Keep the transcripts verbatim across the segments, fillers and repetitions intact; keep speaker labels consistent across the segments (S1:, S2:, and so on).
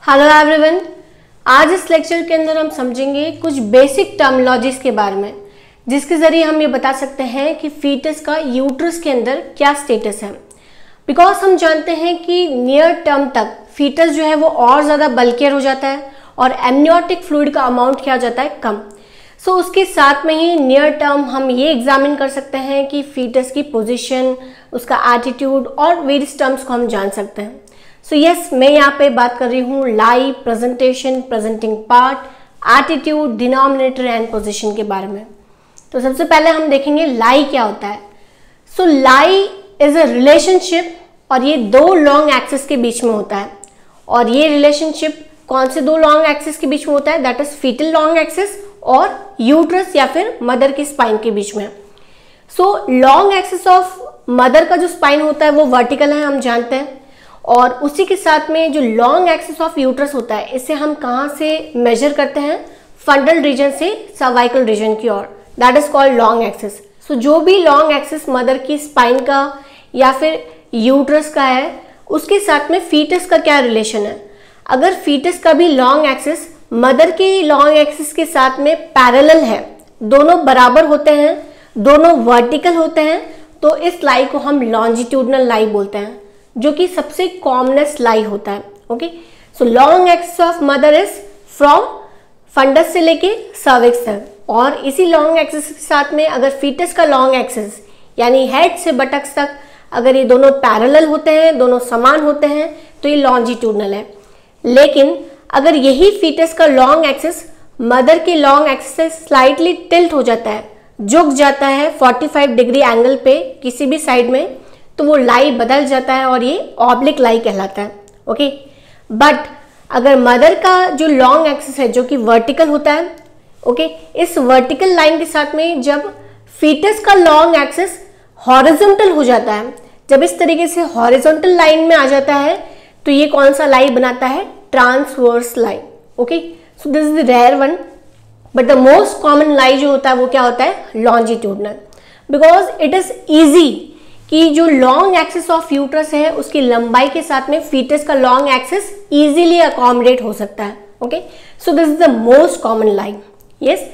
S1: Hello everyone, आज इस lecture के अंदर हम समझेंगे कुछ बेसिक टर्मिनोलॉजीज के बारे में, जिसके ज़रिए हम ये बता सकते हैं कि फीटस का यूट्रस के अंदर क्या स्टेटस है। बिकॉज हम जानते हैं कि नियर टर्म तक फीटस जो है वो और ज़्यादा बल्कियर हो जाता है और एमनियोटिक फ्लूइड का अमाउंट क्या हो जाता है, कम। सो so, उसके साथ में ही नियर टर्म हम ये एग्जामिन कर सकते हैं कि फीटस की पोजीशन, उसका एटीट्यूड और वेरियस टर्म्स को हम जान सकते हैं। सो so, यस yes, मैं यहाँ पे बात कर रही हूँ lie, presentation, presenting part, attitude, denominator and position के बारे में। तो सबसे पहले हम देखेंगे लाई क्या होता है। सो लाई इज अ रिलेशनशिप और ये दो लॉन्ग एक्सिस के बीच में होता है। और ये रिलेशनशिप कौन से दो लॉन्ग एक्सिस के बीच में होता है? That is fetal long axis और यूट्रस या फिर मदर की स्पाइन के बीच में। So long axis of mother का जो स्पाइन होता है वो वर्टिकल है, हम जानते हैं। और उसी के साथ में जो लॉन्ग एक्सिस ऑफ यूट्रस होता है, इसे हम कहाँ से मेजर करते हैं? फंडल रीजन से सर्वाइकल रीजन की ओर, that is called long axis. So जो भी लॉन्ग एक्सिस मदर की स्पाइन का या फिर यूट्रस का है, उसके साथ में फीटस का क्या रिलेशन है? अगर फीटस का भी लॉन्ग एक्सिस मदर के लॉन्ग एक्सिस के साथ में पैरेलल है, दोनों बराबर होते हैं, दोनों वर्टिकल होते हैं, तो इस लाई को हम लॉन्जिट्यूडनल लाई बोलते हैं, जो कि सबसे कॉमनेस्ट लाई होता है। Okay, so long axis of mother is from fundus से लेके सर्विक्स तक, और इसी लॉन्ग एक्सिस के साथ में अगर फीटस का लॉन्ग एक्सिस यानी हेड से बटक्स तक अगर ये दोनों पैरेलल होते हैं, दोनों समान होते हैं, तो ये लॉन्जिट्यूडनल है। लेकिन अगर यही फीटस का लॉन्ग एक्सिस मदर के लॉन्ग एक्सिस से स्लाइटली टिल्ट हो जाता है, झुक जाता है पैंतालीस डिग्री एंगल पे किसी भी साइड में, तो वो लाई बदल जाता है और ये ऑब्लिक लाई कहलाता है। ओके, बट अगर मदर का जो लॉन्ग एक्सिस है जो कि वर्टिकल होता है, ओके, इस वर्टिकल लाइन के साथ में जब फीटस का लॉन्ग एक्सिस हॉरिजॉन्टल हो जाता है, जब इस तरीके से हॉरिजॉन्टल लाइन में आ जाता है, तो ये कौन सा लाई बनाता है? Transverse lie. Okay, so this is the rare one, but the most common lie जो होता है वो क्या होता है? Longitudinal. Because it is easy कि जो लॉन्ग एक्सिस ऑफ यूट्रस है उसकी लंबाई के साथ में फीटस का लॉन्ग एक्सिस इजीली अकोमोडेट हो सकता है। Okay, so this is the most common line. Yes,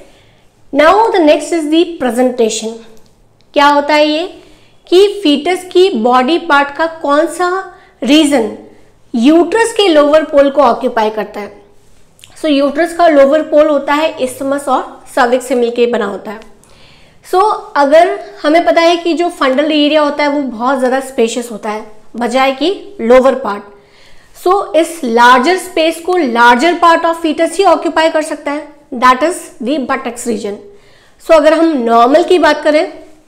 S1: now the next is the presentation. क्या होता है ये कि फीटस की बॉडी पार्ट का कौन सा रीजन यूट्रस के लोअर पोल को ऑक्यूपाई करता है? सो so, यूट्रस का लोअर पोल होता है इस्थमस और सर्विक्स से मिलकर बना होता है। सो so, अगर हमें पता है कि जो फंडल एरिया होता है वो बहुत ज़्यादा स्पेशियस होता है बजाय कि लोअर पार्ट। सो so, इस लार्जर स्पेस को लार्जर पार्ट ऑफ फीटस ही ऑक्यूपाई कर सकता है, that is the buttocks region. So अगर हम नॉर्मल की बात करें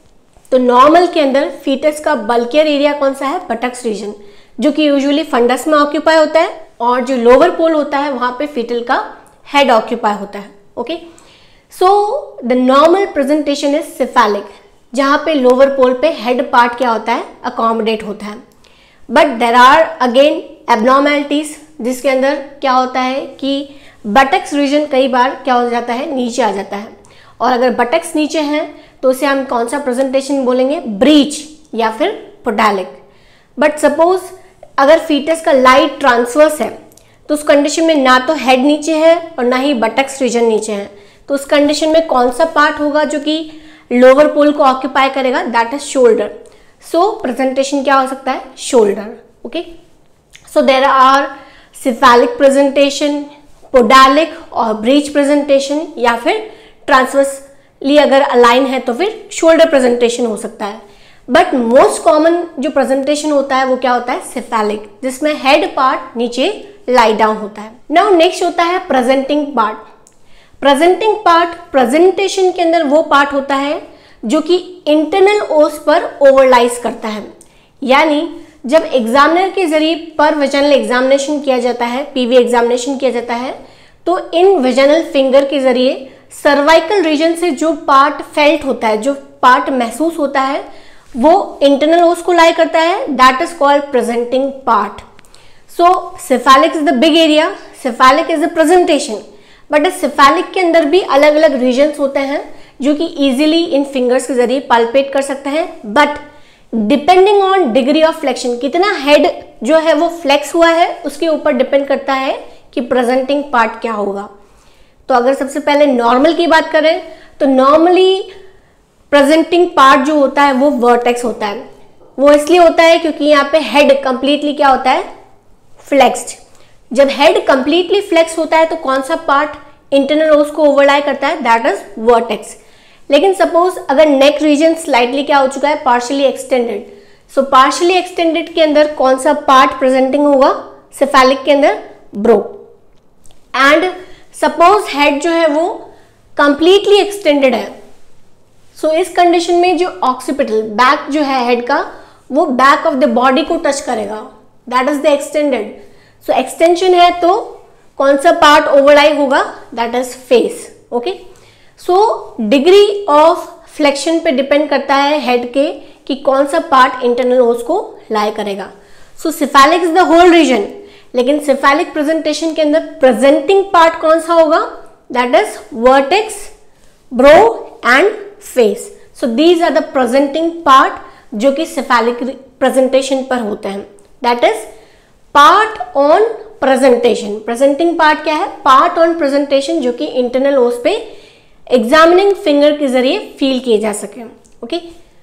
S1: तो नॉर्मल के अंदर फीटस का बल्कियर एरिया कौन सा है? बटक्स रीजन, जो कि यूजुअली फंडस में ऑक्यूपाई होता है, और जो लोअर पोल होता है वहां पे फीटल का हेड ऑक्यूपाई होता है। Okay, so the normal presentation is cephalic, जहां पे लोअर पोल पे हेड पार्ट क्या होता है? अकोमोडेट होता है। But there are again abnormalities, जिसके अंदर क्या होता है कि बटक्स रीजन कई बार क्या हो जाता है? नीचे आ जाता है। और अगर बटक्स नीचे हैं तो उसे हम कौन सा प्रेजेंटेशन बोलेंगे? ब्रीच या फिर पोडालिक। बट सपोज अगर फीटस का लाइट ट्रांसवर्स है, तो उस कंडीशन में ना तो हेड नीचे है और ना ही बटक्स रीजन नीचे है, तो उस कंडीशन में कौन सा पार्ट होगा जो कि लोअर पोल को ऑक्यूपाई करेगा? That is shoulder. So presentation क्या हो सकता है? Shoulder. Okay, so there are cephalic presentation, podalic और ब्रीच प्रेजेंटेशन, या फिर ट्रांसवर्सली अगर अलाइन है तो फिर शोल्डर प्रेजेंटेशन हो सकता है। बट मोस्ट कॉमन जो प्रेजेंटेशन होता है वो क्या होता है? सिफेलिक, जिसमें हेड पार्ट नीचे लाई डाउन होता है। नाउ नेक्स्ट होता है presenting part. Presenting part presentation के अंदर वो पार्ट होता है जो कि इंटरनल ओस पर ओवरलाइज करता है। यानी जब एग्जामिनर के जरिए पर विजनल एग्जामिनेशन किया जाता है, पीवी एग्जामिनेशन किया जाता है, तो इन विजनल फिंगर के जरिए सर्वाइकल रीजन से जो पार्ट फेल्ट होता है, जो पार्ट महसूस होता है, वो इंटरनल ओस को लाई करता है, that is called presenting part. So cephalic is the big area, cephalic is the presentation, but इस सिफेलिक के अंदर भी अलग अलग रीजन्स होते हैं जो कि इजीली इन फिंगर्स के जरिए पाल्पेट कर सकते हैं। But depending on degree of flexion, कितना हेड जो है वो फ्लेक्स हुआ है उसके ऊपर डिपेंड करता है कि प्रेजेंटिंग पार्ट क्या होगा। तो अगर सबसे पहले नॉर्मल की बात करें तो नॉर्मली प्रेजेंटिंग पार्ट जो होता है वो वर्टेक्स होता है। वो इसलिए होता है क्योंकि यहाँ पे हेड कंप्लीटली क्या होता है, फ्लेक्स्ड। जब हेड कंप्लीटली फ्लेक्स होता है तो कौन सा पार्ट इंटरनल ओस को ओवरलाई करता है, दैट इज वर्टेक्स। लेकिन सपोज अगर नेक रीजन स्लाइटली क्या हो चुका है, partially extended, so partially extended के अंदर कौन सा पार्ट प्रेजेंटिंग होगा, सेफेलिक के अंदर ब्रो। एंड सपोज हेड जो है वो कंप्लीटली एक्सटेंडेड है, सो so, इस कंडीशन में जो ऑक्सीपिटल बैक जो है हेड का वो बैक ऑफ द बॉडी को टच करेगा, that is the extended. So extension है तो कौन सा पार्ट ओवरलाई होगा, that is face. Okay, so degree of flexion पे डिपेंड करता है हेड के कि कौन सा पार्ट इंटरनल ओस को लाई करेगा। So cephalic is the whole region, लेकिन सिफेलिक प्रेजेंटेशन के अंदर प्रेजेंटिंग पार्ट कौन सा होगा, that is vertex, brow and face. So these are the presenting part जो कि सिफेलिक प्रेजेंटेशन पर होते हैं, that is part on presentation. Presenting part क्या है, पार्ट ऑन प्रेजेंटेशन जो कि इंटरनल ओस पे एग्जामिनिंग फिंगर के जरिए फील किए जा सके। ओके,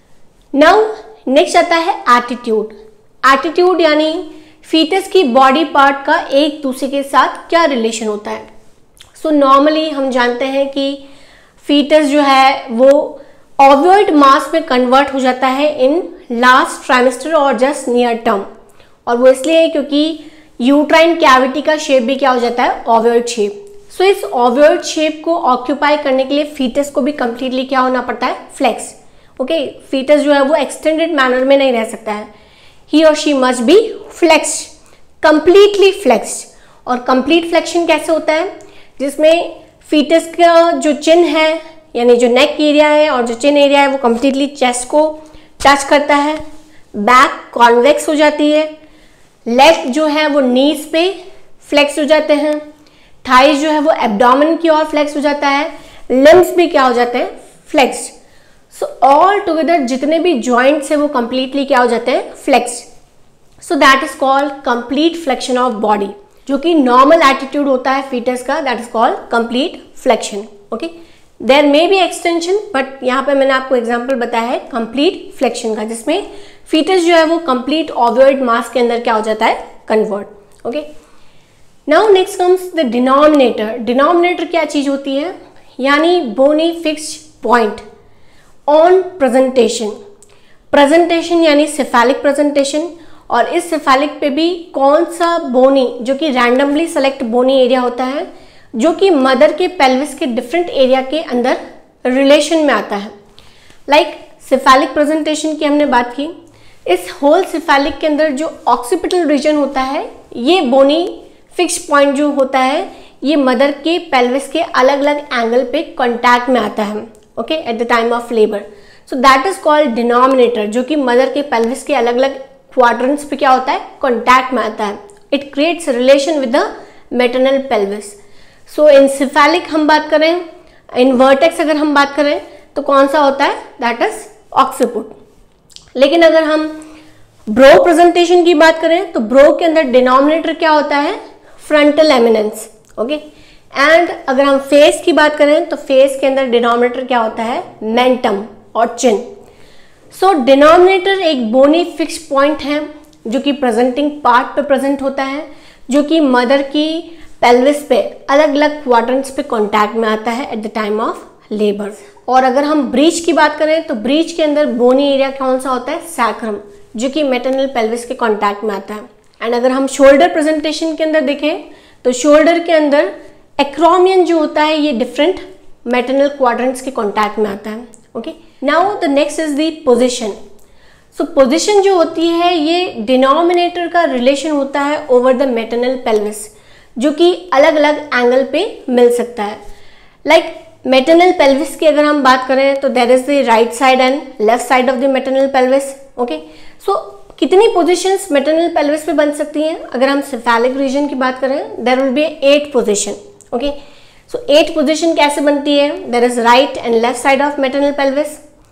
S1: नाउ नेक्स्ट आता है एटीट्यूड। एटीट्यूड यानी फीटस की बॉडी पार्ट का एक दूसरे के साथ क्या रिलेशन होता है। सो so, नॉर्मली हम जानते हैं कि फीटस जो है वो ओव्यूइड मास में कन्वर्ट हो जाता है इन लास्ट ट्राइमेस्टर और जस्ट नियर टर्म, और वो इसलिए क्योंकि यूट्राइन कैविटी का शेप भी क्या हो जाता है, ओव्यूइड शेप। सो इस ओव्यूइड शेप को ऑक्यूपाई करने के लिए फीटस को भी कंप्लीटली क्या होना पड़ता है, फ्लेक्स। ओके, फीटस जो है वो एक्सटेंडेड मैनर में नहीं रह सकता है, ही और she must be flexed, completely flexed. और कंप्लीट फ्लेक्शन कैसे होता है, जिसमें फीटस का जो चिन है यानी जो नेक एरिया है और जो चिन एरिया है वो कंप्लीटली चेस्ट को टच करता है, बैक कॉन्वेक्स हो जाती है, लेग जो है वो नीज पे फ्लेक्स हो जाते हैं, थाइज जो है वो एब्डोमेन की ओर फ्लेक्स हो जाता है, लिम्स भी क्या हो जाते हैं, फ्लेक्स्ड। सो ऑल टुगेदर जितने भी जॉइंट्स है वो कंप्लीटली क्या हो जाते हैं, flexed. So that is called complete flexion of body, जो कि नॉर्मल एटीट्यूड होता है फीटस का, that is called complete flexion. Okay, there may be extension, but यहाँ पे मैंने आपको एग्जांपल बताया है कंप्लीट फ्लेक्शन का, जिसमें फीटस जो है वो कंप्लीट ओव्यूइड मास के अंदर क्या हो जाता है, convert. Okay, now next comes the denominator. Denominator क्या चीज होती है, यानी bony fixed point on presentation. Presentation यानी सेफेलिक प्रेजेंटेशन, और इस सेफेलिक पे भी कौन सा बोनी, जो कि रैंडमली सेलेक्ट बोनी एरिया होता है, जो कि मदर के पेल्विस के डिफरेंट एरिया के अंदर रिलेशन में आता है। लाइक सेफेलिक प्रेजेंटेशन की हमने बात की, इस होल सेफेलिक के अंदर जो ऑक्सीपिटल रीजन होता है, ये बोनी फिक्स पॉइंट जो होता है, ये मदर के पेल्विस के अलग अलग एंगल पे कॉन्टैक्ट में आता है। Okay, at the time of labour, so that is called denominator, जो कि मदर के पेल्विस के अलग अलग क्वाड्रेंट्स पे क्या होता है, कॉन्टैक्ट में आता है। It creates relation with the maternal pelvis. So in cephalic हम बात करें, इन वर्टेक्स अगर हम बात करें तो कौन सा होता है, दैट इज ऑक्सीपुट। लेकिन अगर हम ब्रो प्रेजेंटेशन की बात करें तो ब्रो के अंदर डिनोमिनेटर क्या होता है, फ्रंटल एमिनेंस। ओके, एंड अगर हम फेस की बात करें तो फेस के अंदर डिनोमिनेटर क्या होता है, मेंटम और चिन। सो डिनोमिनेटर एक बोनी फिक्स पॉइंट है जो कि प्रेजेंटिंग पार्ट पे प्रेजेंट होता है, जो कि मदर की पेल्विस पे अलग अलग क्वाड्रेंट्स पे कांटेक्ट में आता है at the time of labour. और अगर हम ब्रीच की बात करें तो ब्रीच के अंदर बोनी एरिया कौन सा होता है, सैक्रम, जो कि मैटरनल पेल्विस के कांटेक्ट में आता है। एंड अगर हम शोल्डर प्रेजेंटेशन के अंदर देखें तो शोल्डर के अंदर एक्रोमियन जो होता है ये डिफरेंट मैटरनल क्वाड्रेंट्स के कांटेक्ट में आता है। Okay, now the next is the position. So position जो होती है ये डिनोमिनेटर का रिलेशन होता है ओवर द मैटरनल पेल्विस, जो कि अलग अलग एंगल पे मिल सकता है। लाइक मैटरनल पेल्विस की अगर हम बात करें तो there is the right side and left side of the maternal pelvis. Okay, so कितनी पोजीशंस मैटरनल पेल्विस पे बन सकती हैं, अगर हम सेफेलिक रीजन की बात करें there will be eight position. Okay, so eight position कैसे बनती है, there is right and left side of maternal pelvis,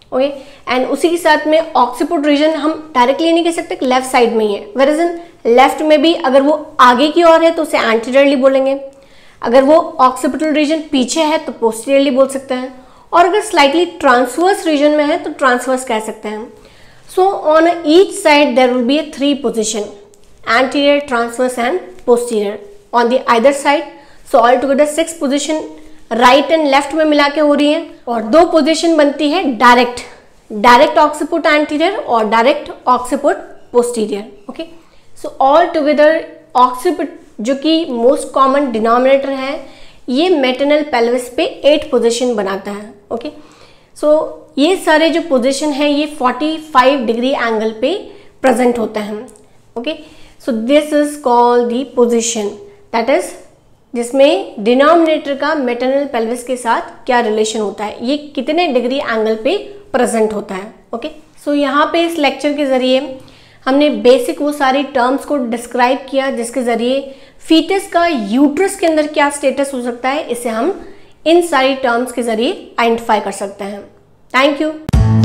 S1: okay. And उसी के साथ में ऑक्सीपिट रीजन हम डायरेक्टली नहीं कह सकते कि लेफ्ट साइड में ही है, वेयर इन लेफ्ट में भी अगर वो आगे की ओर है तो उसे एंटीरियरली बोलेंगे, अगर वो ऑक्सीपिटल रीजन पीछे है तो पोस्टीरियरली बोल सकते हैं, और अगर स्लाइटली ट्रांसवर्स रीजन में है तो ट्रांसवर्स कह सकते हैं। So on each side there will be a three position, anterior, transverse and posterior on the either side. So all together six position right and left में मिला के हो रही है, और दो पोजीशन बनती है डायरेक्ट, डायरेक्ट ऑक्सीपिट एंटीरियर और direct occiput posterior. Okay, so all together occiput जो कि मोस्ट कॉमन डिनोमिनेटर है, ये मैटरनल पेल्विस पे एट पोजीशन बनाता है। ओके, सो ये सारे जो पोजीशन है ये पैंतालीस डिग्री एंगल पे प्रेजेंट होते हैं। Okay, so this is called the position, that is जिसमें डिनोमिनेटर का मैटरनल पेल्विस के साथ क्या रिलेशन होता है, ये कितने डिग्री एंगल पे प्रेजेंट होता है। ओके, सो यहाँ पे इस लेक्चर के जरिए हमने बेसिक वो सारी टर्म्स को डिस्क्राइब किया जिसके जरिए फीटस का यूट्रस के अंदर क्या स्टेटस हो सकता है, इसे हम इन सारी टर्म्स के जरिए आइडेंटिफाई कर सकते हैं। Thank you.